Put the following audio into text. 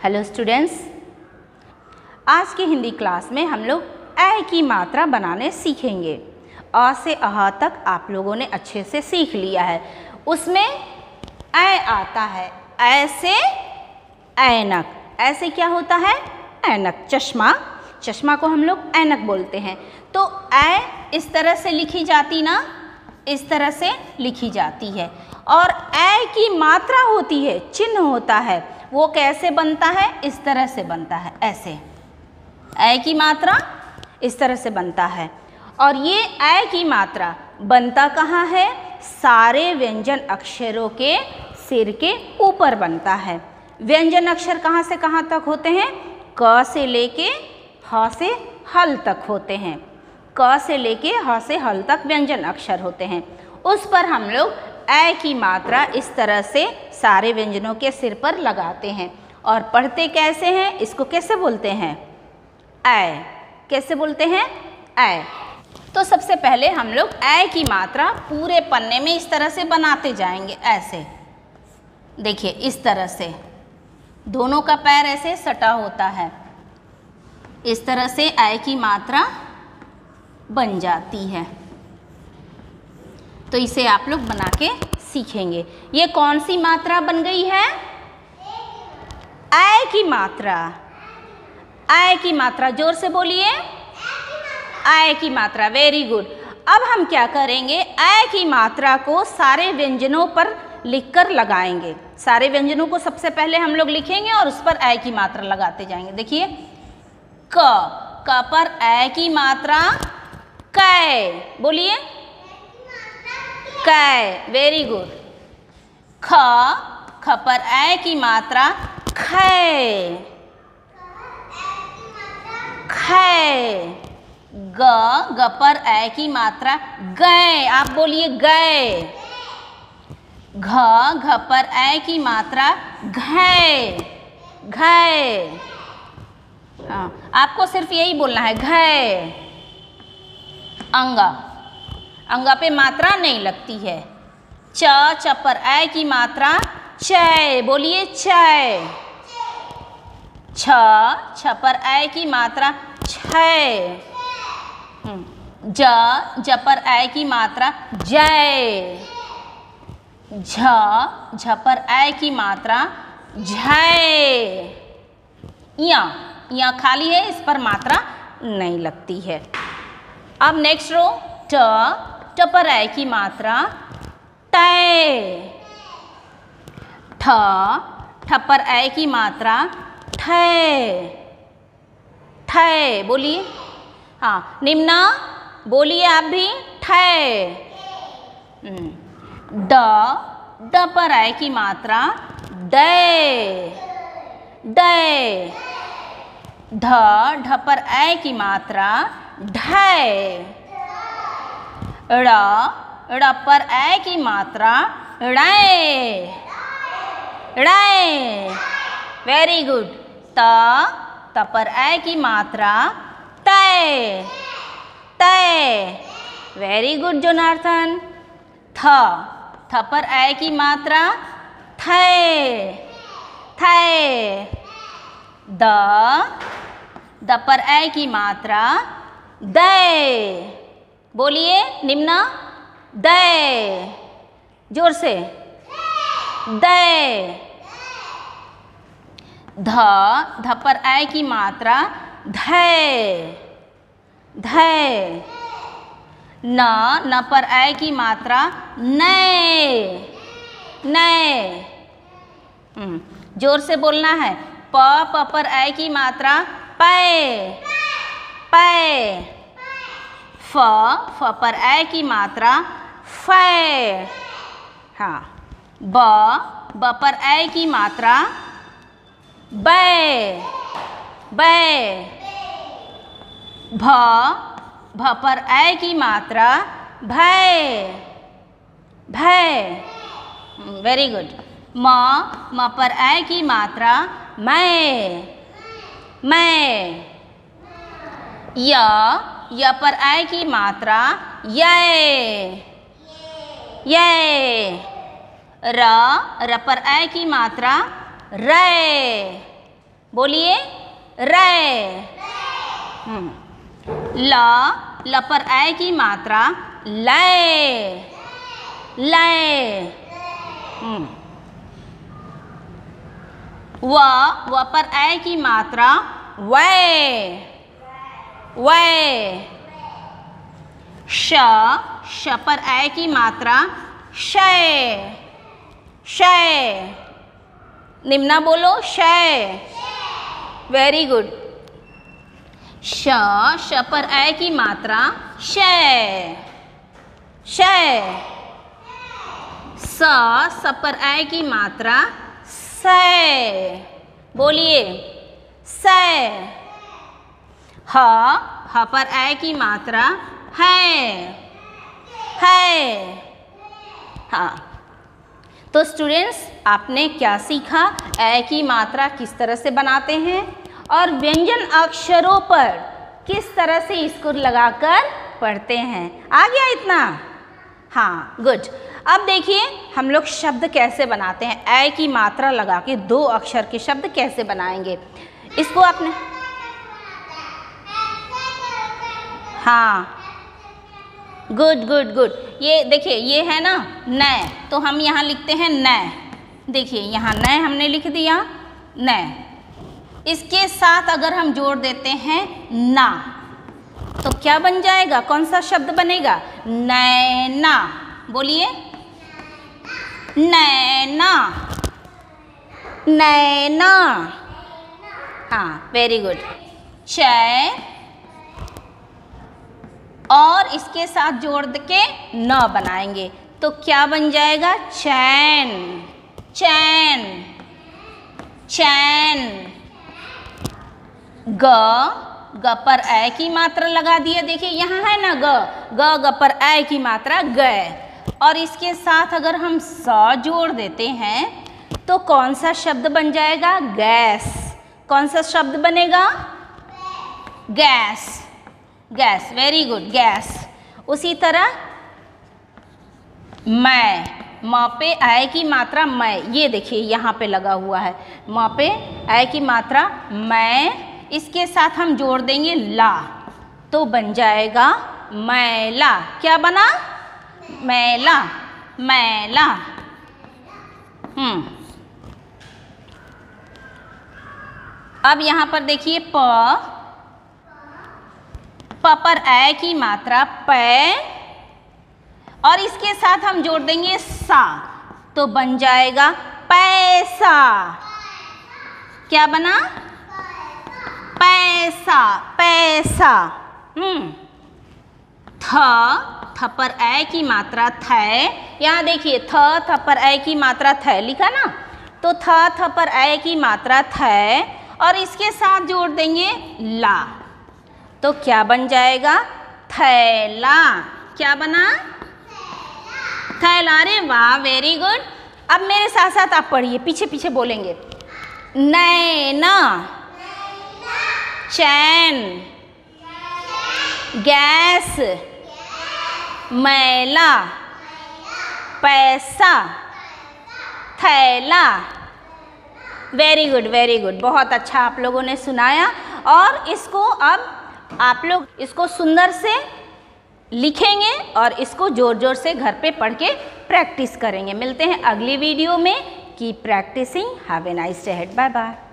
Hello students, आज की Hindi class में हम लोग अ की मात्रा बनाने सीखेंगे। अ से अह तक आप लोगों ने अच्छे से सीख लिया है। उसमें अ आता है, ऐ से ऐनक। ऐसे क्या होता है? ऐनक, चश्मा। चश्मा को हम लोग ऐनक बोलते हैं। तो अ इस तरह से लिखी जाती ना, इस तरह से लिखी जाती है। और अ की मात्रा होती है, चिन्ह होता है, वो कैसे बनता है? इस तरह से बनता है, ऐसे। अ की मात्रा इस तरह से बनता है। और ये अ की मात्रा बनता कहाँ है? सारे व्यंजन अक्षरों के सिर के ऊपर बनता है। व्यंजन अक्षर कहाँ से कहाँ तक होते हैं? क से लेके ह से हल तक होते हैं। क से लेके ह से हल तक व्यंजन अक्षर होते हैं। उस पर हम लोग अ की मात्रा इस तरह से सारे व्यंजनों के सिर पर लगाते हैं। और पढ़ते कैसे हैं? इसको कैसे बोलते हैं? अ। कैसे बोलते हैं? अ। तो सबसे पहले हम लोग अ की मात्रा पूरे पन्ने में इस तरह से बनाते जाएंगे, ऐसे। देखिए, इस तरह से दोनों का पैर ऐसे सटा होता है। इस तरह से अ की मात्रा बन जाती है। तो इसे आप लोग बना के सीखेंगे। ये कौन सी मात्रा बन गई है? अ की मात्रा। अ की मात्रा, जोर से बोलिए। अ की मात्रा, वेरी गुड। अब हम क्या करेंगे? अ की मात्रा को सारे व्यंजनों पर लिखकर लगाएंगे। सारे व्यंजनों को सबसे पहले हम लोग लिखेंगे और उस पर अ की मात्रा लगाते जाएंगे। देखिए, क पर अ की मात्रा कै, बोलिए। कै, वेरी गुड। ख पर अ की मात्रा खै, खै। ग पर अ की मात्रा गै, आप बोलिए गै। घ पर अ की मात्रा घै, घै। आपको सिर्फ यही बोलना है, घै। अंगा, अंगा पे मात्रा नहीं लगती है। च पर अ की मात्रा चै, बोलिए चै। छ पर अ की मात्रा छै। ज पर अ की मात्रा जै। झ पर अ की मात्रा झै। यहाँ खाली है, इस पर मात्रा नहीं लगती है। अब नेक्स्ट रो, ट पर अ की मात्रा टै। ठ पर अ की मात्रा ठै, ठै, बोलिए। हाँ, निम्ना, बोलिए आप भी, ठै। ड पर अ की मात्रा दै, दै। ढ पर अ की मात्रा ढै। ड़ पर अ की मात्रा ड़ै, ड़ै, वेरी गुड। त पर अ की मात्रा तै, तै, वेरी गुड जोनार्थन। थ पर अ की मात्रा थै, थै। द पर अ की मात्रा दै, बोलिए निम्ना, दै, जोर से, दै। ध पर अ की मात्रा धै, धै। न पर अ की मात्रा नै, नै। जोर से बोलना है। प पर अ की मात्रा पै, पै। फ पर अ की मात्रा फै। हाँ, ब पर अ की मात्रा बै, बै। भ पर अ की मात्रा भै, भै, वेरी गुड। म पर अ की मात्रा मै, मै। य पर अ की मात्रा यै, यै। र पर अ की मात्रा रै, बोलिए रे। ल पर ऐ की मात्रा लय, लय। व पर ऐ की मात्रा वै, वै। श पर ऐ की मात्रा शय, शय। निम्ना बोलो शय। Very good. श पर ऐ की मात्रा शय, शय। स पर ऐ की मात्रा सै, बोलिए सै। ह पर ऐ की मात्रा है, है। हाँ, तो स्टूडेंट्स आपने क्या सीखा? ऐ की मात्रा किस तरह से बनाते हैं और व्यंजन अक्षरों पर किस तरह से इसको लगाकर पढ़ते हैं। आ गया इतना? हाँ, गुड। अब देखिए हम लोग शब्द कैसे बनाते हैं। ऐ की मात्रा लगा के 2 अक्षर के शब्द कैसे बनाएंगे, इसको आपने, हाँ, गुड गुड गुड। ये देखिए, ये है ना नय, तो हम यहाँ लिखते हैं नय। देखिए यहाँ नय हमने लिख दिया, नय। इसके साथ अगर हम जोड़ देते हैं ना, तो क्या बन जाएगा? कौन सा शब्द बनेगा? नैना। बोलिए नैना, नैना। हाँ, वेरी गुड। चै और इसके साथ जोड़ के न बनाएंगे तो क्या बन जाएगा? चैन, चैन, चैन। ग पर ऐ की मात्रा लगा दिया। देखिए यहाँ है ना ग पर ऐ की मात्रा गए, और इसके साथ अगर हम स जोड़ देते हैं तो कौन सा शब्द बन जाएगा? गैस। कौन सा शब्द बनेगा? Gas, gas. Very good, gas. उसी तरह मैं, म पे ऐ की मात्रा मैं, ये देखिए यहाँ पे लगा हुआ है म पे ऐ की मात्रा मैं, इसके साथ हम जोड़ देंगे ला तो बन जाएगा मैला। क्या बना? मैला, मैला। अब यहाँ पर देखिए प पर ऐ की मात्रा पै, और इसके साथ हम जोड़ देंगे सा तो बन जाएगा पैसा। क्या बना? पैसा, पैसा। थ पर ऐ की मात्रा थै। यहाँ देखिए थ पर ऐ की मात्रा थै लिखा ना, तो थ पर ऐ की मात्रा थै और इसके साथ जोड़ देंगे ला तो क्या बन जाएगा? थैला। क्या बना? थैला। अरे वाह, वेरी गुड। अब मेरे साथ साथ आप पढ़िए, पीछे पीछे बोलेंगे। नैना, चैन, गैस, मैला, पैसा, थैला। Very good, very good. बहुत अच्छा आप लोगों ने सुनाया, और इसको अब आप लोग इसको सुंदर से लिखेंगे और इसको जोर जोर से घर पे पढ़ के प्रैक्टिस करेंगे। मिलते हैं अगली वीडियो में। Keep practising. Have a nice day. Bye bye.